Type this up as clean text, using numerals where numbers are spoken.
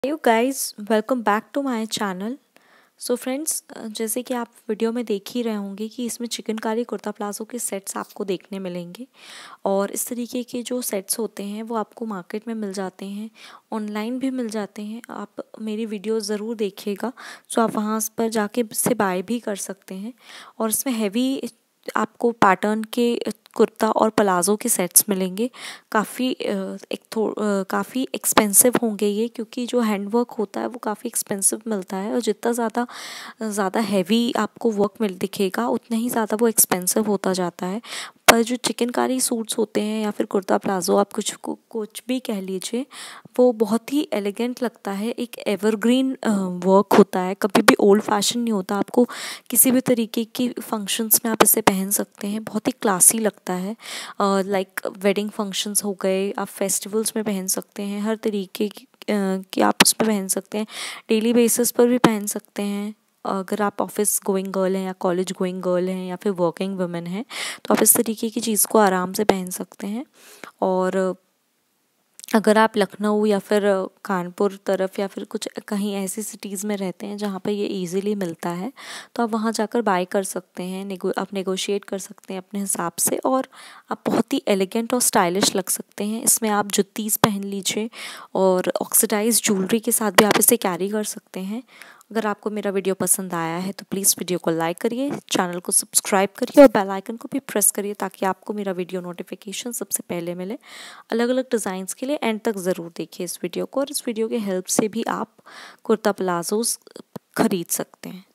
Hello guys, welcome back to my channel. So friends, जैसे कि आप वीडियो में देख ही रहे होंगे कि इसमें चिकनकारी कुर्ता प्लाजो के सेट्स आपको देखने मिलेंगे। और इस तरीके के जो सेट्स होते हैं वो आपको मार्केट में मिल जाते हैं, ऑनलाइन भी मिल जाते हैं। आप मेरी वीडियो ज़रूर देखिएगा, सो आप वहाँ पर जाके से बाय भी कर सकते हैं। और इसमें हैवी आपको पैटर्न के कुर्ता और प्लाज़ो के सेट्स मिलेंगे। काफ़ी एक्सपेंसिव होंगे ये, क्योंकि जो हैंड वर्क होता है वो काफ़ी एक्सपेंसिव मिलता है। और जितना ज़्यादा हैवी आपको वर्क मिल दिखेगा उतना ही ज़्यादा वो एक्सपेंसिव होता जाता है। पर जो चिकनकारी सूट्स होते हैं या फिर कुर्ता प्लाज़ो, आप कुछ भी कह लीजिए, वो बहुत ही एलिगेंट लगता है। एक एवरग्रीन वर्क होता है, कभी भी ओल्ड फैशन नहीं होता। आपको किसी भी तरीके की फंक्शंस में आप इसे पहन सकते हैं, बहुत ही क्लासी लगता है। लाइक वेडिंग फंक्शंस हो गए, आप फेस्टिवल्स में पहन सकते हैं, हर तरीके की आप उसमें पहन सकते हैं। डेली बेसिस पर भी पहन सकते हैं। अगर आप ऑफिस गोइंग गर्ल हैं या कॉलेज गोइंग गर्ल हैं या फिर वर्किंग वुमेन हैं, तो आप इस तरीके की चीज़ को आराम से पहन सकते हैं। और अगर आप लखनऊ या फिर कानपुर तरफ या फिर कुछ कहीं ऐसी सिटीज़ में रहते हैं जहाँ पे ये इजीली मिलता है, तो आप वहाँ जाकर बाय कर सकते हैं। आप नेगोशिएट कर सकते हैं अपने हिसाब से, और आप बहुत ही एलिगेंट और स्टाइलिश लग सकते हैं। इसमें आप जुत्तीज़ पहन लीजिए और ऑक्सीडाइज ज्वेलरी के साथ भी आप इसे कैरी कर सकते हैं। अगर आपको मेरा वीडियो पसंद आया है तो प्लीज़ वीडियो को लाइक करिए, चैनल को सब्सक्राइब करिए और बेल आइकन को भी प्रेस करिए, ताकि आपको मेरा वीडियो नोटिफिकेशन सबसे पहले मिले। अलग अलग डिज़ाइंस के लिए एंड तक ज़रूर देखिए इस वीडियो को, और इस वीडियो के हेल्प से भी आप कुर्ता प्लाजोज़ खरीद सकते हैं।